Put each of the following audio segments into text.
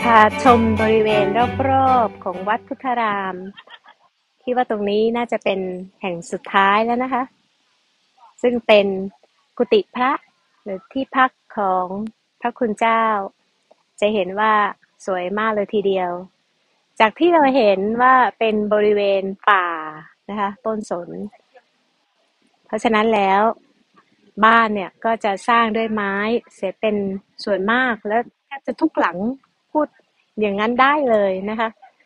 พาชมบริเวณรอบๆของวัดพุทธารามคิดว่าตรงนี้น่าจะเป็นแห่งสุดท้ายแล้วนะคะซึ่งเป็นกุฏิพระหรือที่พักของพระคุณเจ้าจะเห็นว่าสวยมากเลยทีเดียวจากที่เราเห็นว่าเป็นบริเวณป่านะคะต้นสนเพราะฉะนั้นแล้วบ้านเนี่ยก็จะสร้างด้วยไม้เสียเป็นส่วนมากและแทบจะทุกหลังพูดอย่างนั้นได้เลยนะคะ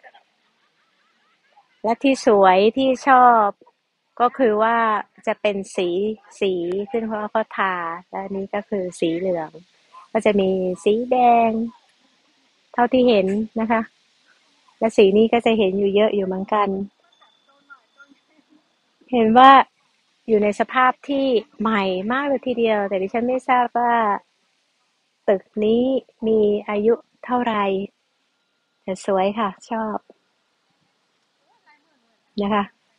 และที่สวยที่ชอบก็คือว่าจะเป็นสีซึ่งเพราะว่าเขาทาและอันนี้ก็คือสีเหลืองก็จะมีสีแดงเท่าที่เห็นนะคะและสีนี้ก็จะเห็นอยู่เยอะอยู่เหมือนกันเห็นว่าอยู่ในสภาพที่ใหม่มากเลยทีเดียวแต่ดิฉันไม่ทราบว่าตึกนี้มีอายุเท่าไหร่แต่สวยค่ะชอบนะคะ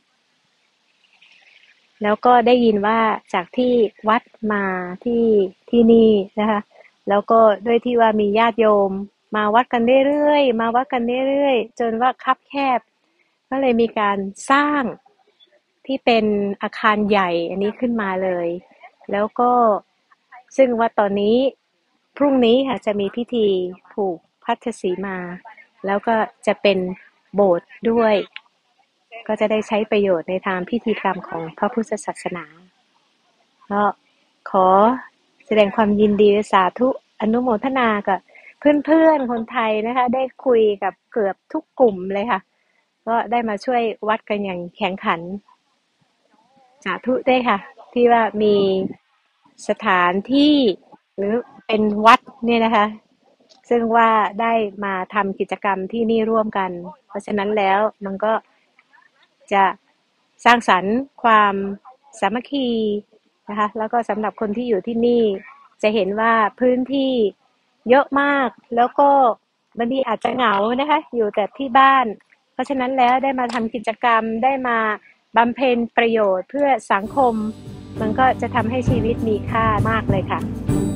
แล้วก็ได้ยินว่าจากที่วัดมาที่ที่นี่นะคะแล้วก็ด้วยที่ว่ามีญาติโยมมาวัดกันเรื่อยๆมาวัดกันเรื่อยๆจนว่าคับแคบก็เลยมีการสร้างที่เป็นอาคารใหญ่อันนี้ขึ้นมาเลยแล้วก็ซึ่งว่าตอนนี้พรุ่งนี้ค่ะจะมีพิธีผูกพัทธสีมาแล้วก็จะเป็นโบสถ์ด้วย ก็จะได้ใช้ประโยชน์ในทางพิธีกรรมของพระพุทธศาสนาก็ขอแสดงความยินดีสาธุอนุโมทนากับเพื่อนๆคนไทยนะคะได้คุยกับเกือบทุกกลุ่มเลยค่ะก็ได้มาช่วยวัดกันอย่างแข็งขันสาธุด้วยค่ะที่ว่ามีสถานที่หรือเป็นวัดเนี่ยนะคะซึ่งว่าได้มาทำกิจกรรมที่นี่ร่วมกันเพราะฉะนั้นแล้วมันก็ จะสร้างสรรค์ความสามัคคีนะคะแล้วก็สำหรับคนที่อยู่ที่นี่จะเห็นว่าพื้นที่เยอะมากแล้วก็บางทีอาจจะเหงานะคะอยู่แต่ที่บ้านเพราะฉะนั้นแล้วได้มาทำกิจกรรมได้มาบำเพ็ญประโยชน์เพื่อสังคมมันก็จะทำให้ชีวิตมีค่ามากเลยค่ะ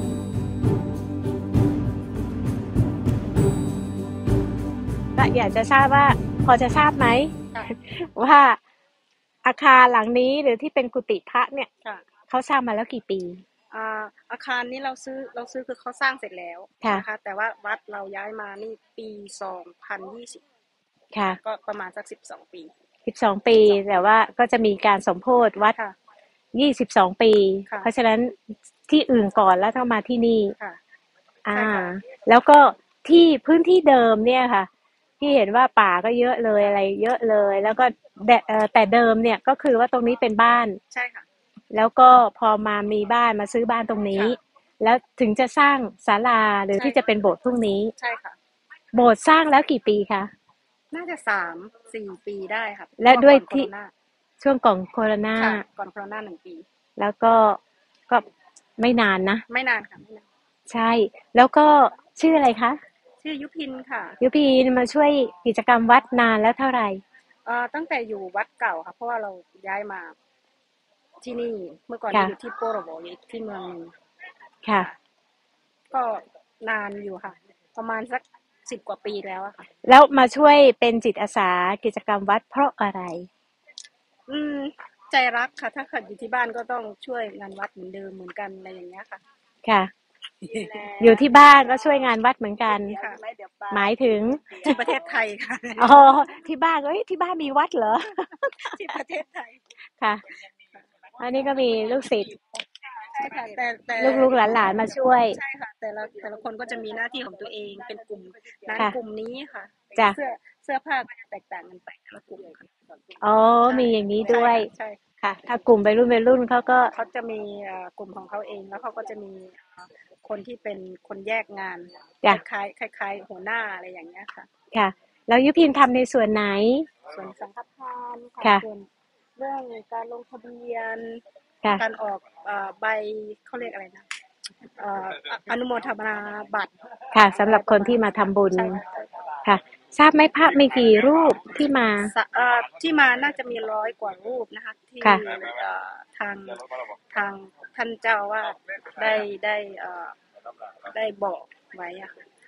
ก็อยากจะทราบว่าพอจะทราบไหมว่าอาคารหลังนี้หรือที่เป็นกุฏิพระเนี่ยค่ะเขาสร้างมาแล้วกี่ปีอาคารนี้เราซื้อคือเขาสร้างเสร็จแล้วค่ะนะคะแต่ว่าวัดเราย้ายมานี่ปี2020 ค่ะค่ะก็ประมาณสัก12 ปี 12 ปี 12 ปีแต่ว่าก็จะมีการสมโภชวัดค่ะ 22 ปีค่ะเพราะฉะนั้นที่อื่นก่อนแล้วต้องมาที่นี่ค่ะอ่าใช่ค่ะแล้วก็ที่พื้นที่เดิมเนี่ยค่ะที่เห็นว่าป่าก็เยอะเลยอะไรเยอะเลยแล้วก็แต่เดิมเนี่ยก็คือว่าตรงนี้เป็นบ้านใช่ค่ะแล้วก็พอมามีบ้านมาซื้อบ้านตรงนี้ค่ะแล้วถึงจะสร้างศาลาหรือใช่ที่จะเป็นโบสถ์พรุ่งนี้ใช่ค่ะโบสถ์สร้างแล้วกี่ปีคะน่าจะ3-4 ปีได้ค่ะเพและราะว่าก่อนโคด้วยที่วิดช่วงก่อนโควิดค่ะก่อนโควิด1 ปีแล้วก็ไม่นานนะไม่นานค่ะไม่นานใช่แล้วก็ชื่ออะไรคะชื่อยุพินค่ะยุพีมาช่วยกิจกรรมวัดนานแล้วเท่าไหร่ตั้งแต่อยู่วัดเก่าค่ะเพราะว่าเราย้ายมาที่นี่เมื่อก่อนนี้ค่ะอยู่ที่โปโรโบอยู่ที่เมืองหนึงค่ะค่ะ ก็นานอยู่ค่ะประมาณสัก10 กว่า ปีแล้วอะค่ะแล้วมาช่วยเป็นจิตอาสากิจกรรมวัดเพราะอะไรอืมใจรักค่ะถ้าเกิดอยู่ที่บ้านก็ต้องช่วยงานวัดเหมือนเดิมเหมือนกันอะไรอย่างเงี้ยค่ะค่ะอยู่ที่บ้านก็ช่วยงานวัดเหมือนกันค่ะหมายถึงที่ประเทศไทยค่ะอ๋อที่บ้านเอ้ยที่บ้านมีวัดเหรอที่ประเทศไทยค่ะอันนี้ก็มีลูกศิษย์ใช่ค่ะแต่ลูกๆหลานๆมาช่วยใช่ค่ะแต่ละคนก็จะมีหน้าที่ของตัวเองเป็นกลุ่มนั้นค่ะกลุ่มนี้ค่ะจ้ะเสื้อเสื้อผ้าก็จะแตกต่างกันไปแต่ละกลุ่มค่ะอ๋อใช่มีอย่างนี้ใช่ด้วยค่ะใช่ค่ะถ้ากลุ่มวัยรุ่นเขาก็เขาจะมีกลุ่มของเขาเองแล้วเขาก็จะมีคนที่เป็นคนแยกงานคจ้ะล้ายๆหัวหน้าอะไรอย่างเงี้ยค่ะค่ะแล้วยุพินทำในส่วนไหนส่วนสังฆทานค่ะค่ะส่วนเรื่องการลงทะเบียนค่ะการออกใบเขาเรียกอะไรนะเอ่ออนุโมทนาบัตรค่ะสำหอะไรรับคนที่ประมาณนี้ค่ะมาทำบุญใช่ค่ะใช่ค่ะค่ะทราบไหมพระมีกี่รูปที่มาที่มาน่าจะมี100 กว่ารูปนะคะที่ค่ะทางทางท่านเจ้าว่าได้ได้ได้บอกไว้อะค่ะ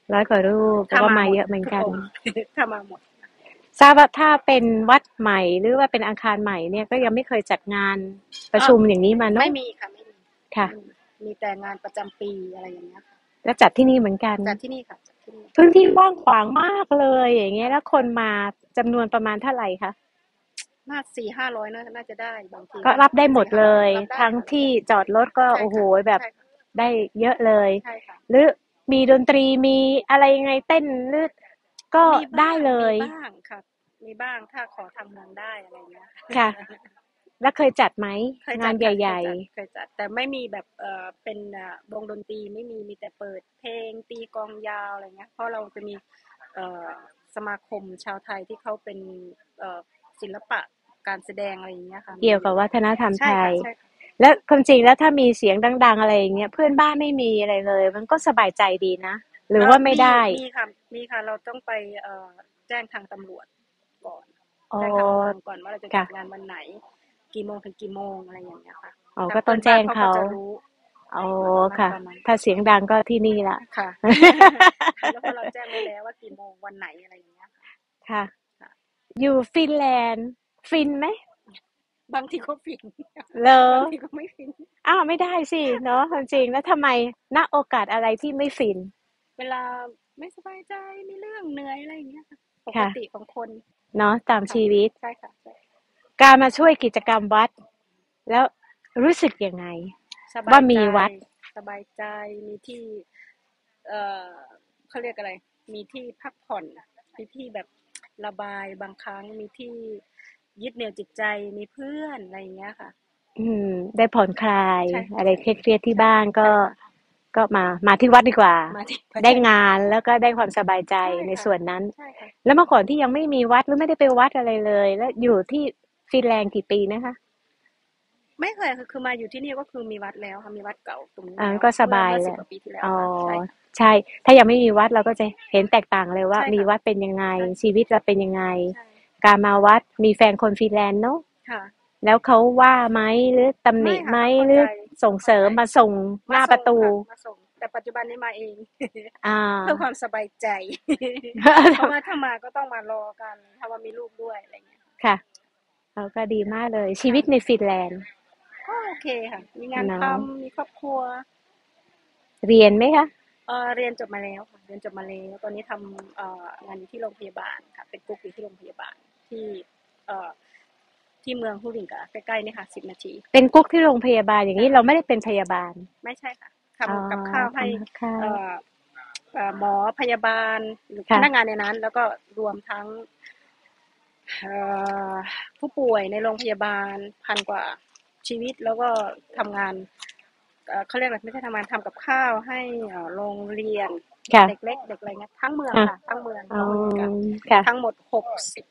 100 กว่ารูปแต่ถ้าว่ามามาหมดเยอะเหมือนกันทุกองค์ถ้ามาหมดทราบว่าถ้าเป็นวัดใหม่หรือว่าเป็นอาคารใหม่เนี่ยก็ยังไม่เคยจัดงานประเออชุมอย่างนี้มาเนาะไม่มีค่ะไม่มีค่ะไม่มีมีแต่งานประจำปีอะไรอย่างเงี้ยค่ะแล้วจัดที่นี่เหมือนกันจัดที่นี่ค่ะจัดที่นี่พื้นที่กว้างขวางมากเลยอย่างเงี้ยแล้วคนมาจำนวนประมาณเท่าไหร่คะน่า400-500น่าจะได้บางทีก็ก็รับได้หมดเล 400-500 ยรับได้ทั้งค่ะรับที่ได้จอดรถก็ใช่โอ้โหค่ะแบบใช่ค่ะได้เยอะเลยใช่ค่ะหรือมีดนตรีมีอะไรยังไงเต้นหรือก็มีบ้างได้เลมียบ้างค่ะมีบ้างถ้าขอทางเมืองได้อะไรเงี้ยค่ะ แล้วเคยจัดไหมเคยงานใจัดค่ะเคหญ่ยจัดเคยจัดแต่ไม่มีแบบเป็นวงดนตรีไม่มีมีแต่เปิดเพลงตีกลองยาวอะไรเงี้ยเพราะเราจะมีเอ่อสมาคมชาวไทยที่เขาเป็นเอ่อศิลปะการแสดงอะไรอย่างเงี้ยค่ะๆเกี่ยวกับวัฒนธรรมใช่ไทยค่ะใช่ค่ะแล้วความจริงแล้วถ้ามีเสียงดังๆอะไรอย่างเงี้ยเพื่อนบ้านไม่มีอะไรเลยมันก็สบายใจดีนะหรือว่าไม่มีได้มีค่ะมีค่ะเราต้องไปแจ้งทางตำรวจก่อนอ๋อแจ้งทางเมืองก่อนว่าเราจะจัค่ะดงานวันไหนกี่โมงถึงกี่โมงอะไรอย่างเงี้ยค่ะอ๋อทางก็ต้องเพื่อนบ้านเขาก็แจ้งเขาจะรู้อ๋อณค่ะตอนนั้นถ้าเสียงดังก็ที่นี่ละค่ะแล้วพอเราแจ้งไว้แล้วว่ากี่โมงวันไหนอะไรอย่างเงี้ยค่ะค่ะค่ะอยู่ฟินแลนด์ฟินไหมบางทีก็ฟินเลอบางทีก็ไม่ฟินอ้าวไม่ได้สิเนาะความจริงแล้วทำไมณโอกาสอะไรที่ไม่ฟินเวลาไม่สบายใจมีเรื่องเหนื่อยอะไรอย่างเงี้ยค่ะปกค่ะติของคนเนาะตามค่ะชีวิตใช่ค่ะใช่การมาช่วยกิจกรรมวัดแล้วรู้สึกยังไงว่าสบายใจมีวัดสบายใจมีที่เอ่อเขาเรียกอะไรมีที่พักผ่อนมีที่แบบระบายบางครั้งมีที่ยึดเหนี่ยวจิตใจมีเพื่อนอะไรอย่างเงี้ยค่ะอืมได้ผ่อนคลายใช่ค่ะอะไรใช่เครียดๆที่ใช่บ้านก็ใช่ค่ะก็มาที่วัดดีกว่ามาที่ได้ใช่ค่ะงานแล้วก็ได้ความสบายใจใช่ในค่ะส่วนนั้นใช่ค่ะแล้วเมื่อก่อนที่ยังไม่มีวัดหรือไม่ได้ไปวัดอะไรเลยแล้วอยู่ที่ฟินแลนด์กี่ปีนะคะไม่เคยคือมาอยู่ที่นี่ก็คือมีวัดแล้วค่ะมีวัดเก่าตรงนี้แล้วก็สเมื่อบายแหละเมื่อ10 กว่าปีที่แล้วอ๋อค่ะใช่ค่ะใช่ถ้ายังไม่มีวัดเราก็จะเห็นแตกต่างเลยว่าใช่ค่ะมีวัดเป็นยังไงใช่ชีวิตเราเป็นยังไงใช่การมาวัดมีแฟนคนฟินแลนด์เนาะค่ะแล้วเขาว่าไหมหรือตำหนิไม่ไหมค่ะเขาเข้าใจหรือส่งเสริเขาเข้าใจมมาส่งหมาส่งน้าประตูค่ะมาส่งแต่ปัจจุบันนี้มาเองอ่าเพื่อความสบายใจเพราะว่าถ้ามาก็ต้องมารอกันถ้าว่ามีลูกด้วยอะไรเงี้ยค่ะเขาก็ดีมากเลยชีวิตในค่ะฟินแลนด์ก็โอเคค่ะมีงานทเนาะำมีครอบครัวเรียนไหมคะเรียนจบมาแล้วค่ะเรียนจบมาแล้วตอนนี้ทำงานอยู่ที่โรงพยาบาลค่ะเป็นกุ๊กอยู่ที่โรงพยาบาลที่เอ่อ ที่เมืองฮูริงกะใกล้ๆนี่ค่ะ10 นาทีเป็นกุ๊กที่โรงพยาบาลอย่างใช่นี้เราไม่ได้เป็นพยาบาลไม่ใช่ค่ะอ๋อทำกับข้าวให้ทำกับข้าวเอ่อหมอพยาบาลหรือพนักงานค่ะในนั้นแล้วก็รวมทั้งเอ่อผู้ป่วยในโรงพยาบาล1,000 กว่าชีวิตแล้วก็ทำงานเขาเรียกอะไรไม่ใช่ทำงานทำกับข้าวให้โรงเรียนค่ะเด็กเล็กเด็กอะไรเงี้ยทั้งเมืองค่ะค่ะทั้งเมืองอ๋อของฮูริงกะค่ะทั้งหมด60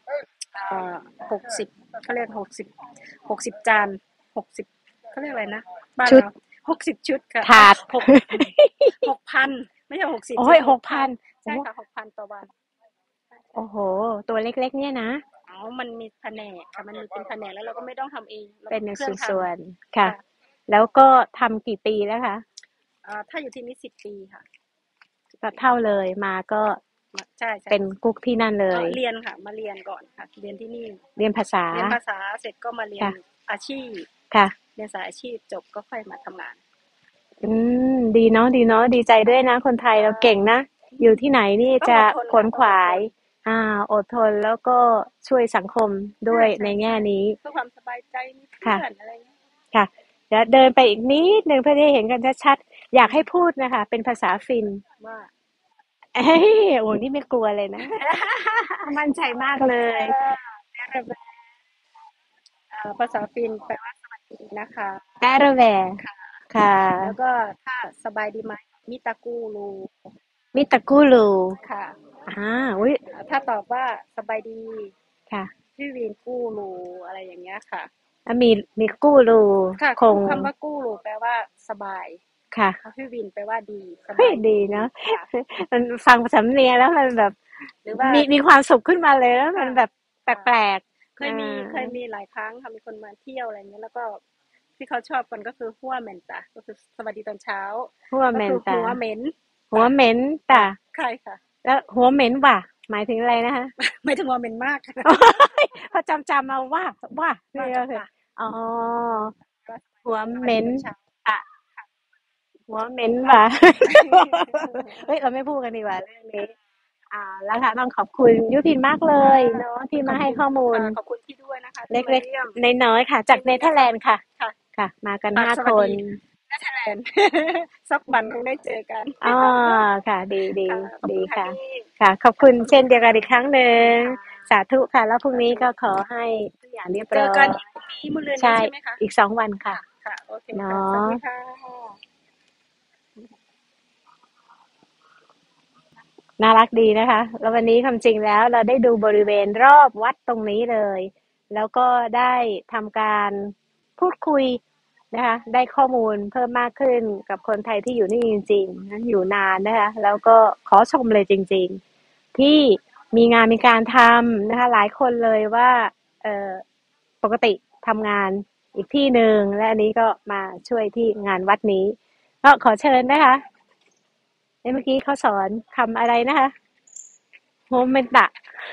60เขาเรียก60 จาน60เขาเรียกอะไรนะบ้านชุดเรา60 ชุดค่ะถาด 6,000ไม่ใช่60 โอ้ชุดยหหกพันกพันโอ้ใช่ค่ะ6,000ต่อวันโอ้โหตัวเล็กๆเนี่ยนะอ๋อมันมีแผนกค่ะมันมีเป็นแผนกแล้วเราก็ไม่ต้องทำเองเราเป็นในเครื่องทส่วนๆำค่ะค่ะแล้วก็ทำกี่ปีแล้วคะถ้าอยู่ที่นี่10 ปีค่ะสิบก็ปีเท่าเลยมาก็ใช่ใช่เป็นค่ะกุ๊กที่นั่นเลยเรียนค่ะมาเรียนก่อนค่ะเรียนที่นี่เรียนภาษาเรียนภาษาเสร็จก็มาเรียนค่ะอาชีพค่ะเรียนสายอาชีพจบก็ค่อยมาทำงานอืดีเนาะดีเนาะดีใจด้วยนะคนไทยเราเก่งนะอยู่ที่ไหนนี่จะต้องอดทนขค่ะต้องอดทนขวายนอ่าอดทนแล้วก็ช่วยสังคมด้ใช่วยในใช่ใช่แง่นี้เพื่อความสบายใจมีเพื่ค่ะอนอะไรเงี้ยค่ะเดี๋ยวเดินไปอีกนิดหนึ่งเพื่อได้เห็นกันชัดๆอยากให้พูดนะคะเป็นภาษาฟินว่าเอ้ยโอ้นี่ไม่กลัวเลยนะ มั่นใจมากเลยภาษาฟินแปลว่าสวัสดีนะคะแอร์แวร์ค่ะแล้วก็ถ้าสบายดีไหมมิตากูรูมิตากุลูค่ะอุ้ยถ้าตอบว่าสบายดีค่ะพี่วินกู้รูอะไรอย่างเงี้ยค่ะแล้วมีกูลูค่ะคงกู้คำว่ากู้รูแปลว่าสบายค่ะพี่วินแปลว่าดีสเฮ้ยบายดีดีเนาะค่ะมันฟังสำเนียงแล้วมันแบบหรือว่ามีความสุขขึ้นมาเลยแล้วมันค่ะแบบแค่ะปลกเคๆยมีหลายครั้งค่ะมีคนมาเที่ยวอะไรเงี้ยแล้วก็ ที่เขาชอบกันก็คือหัวเหม็นตะก็คือสวัสดีตอนเช้าหัวก็คือเมนตาหัวเหม็นหัวตะเหม็นค่ะตาใช่ค่ะแล้วหัวเหม็นว่ะหมายถึงอะไรนะคะไม่ถึงว่าเป็นมากค่ะพอจำมาว่านี่ว่าก็คือค่ะอ๋อว่าหัวสมาเหม็นธิตอนเช้าอ่ะหัวเหม็นค่ะว่ะเฮ้ยเราไม่พูดกันดีกว่าเรื่องนี้แล้วค่ะต้องขอบคุณยุพินมากเลค่ะยเนาะที่มาให้ขอบคุณข้อมูลค่ะขอบคุณที่ด้วยนะคะเที่มาล็กเยี่ยมๆน้อยๆค่ะจากเนเธอร์แลที่นี่นะคะนด์ค่ะค่ะค่ะมากันค่ะห้าคสวัสดีนเนเธอร์แลนด์สักวันคงได้เจอกันอ๋อค่ะดีดีค่ะขอบดีค่ะคุณค่ะพี่ค่ะขอบคุณเช่นเดียวกันอีกครั้งหนึ่งค่ะสาธุค่ะแล้วพรุ่งสาธุนี้ก็ขอให้ทุกอย่างเรียบเจอร้อยกันอีกพรุ่งนี้มะรืนนี้ใช่ใช่ไหมคะอีก2 วันค่ะค่ะค่ะโอเคเนาค่ะสวัสะดีค่ะน่ารักดีนะคะแล้ววันนี้ความจริงแล้วเราได้ดูบริเวณรอบวัดตรงนี้เลยแล้วก็ได้ทำการพูดคุยนะคะได้ข้อมูลเพิ่มมากขึ้นกับคนไทยที่อยู่นี่จริงๆนะอยู่นานนะคะแล้วก็ขอชมเลยจริงๆที่มีงานมีการทำนะคะหลายคนเลยว่าเอ่อปกติทำงานอีกที่หนึ่งและอันนี้ก็มาช่วยที่งานวัดนี้ก็ขอเชิญนะคะเมื่อกี้เขาสอนคำอะไรนะคะ โฮมเมนตะ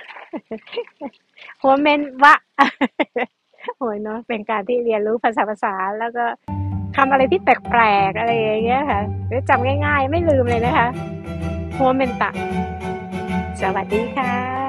โฮมเมนวะโอ้ยเนาะเป็นการที่เรียนรู้ภาษาแล้วก็คำอะไรที่แปลกๆอะไรอย่างเงี้ยค่ะจำง่ายๆไม่ลืมเลยนะคะโฮมเมนตะสวัสดีค่ะ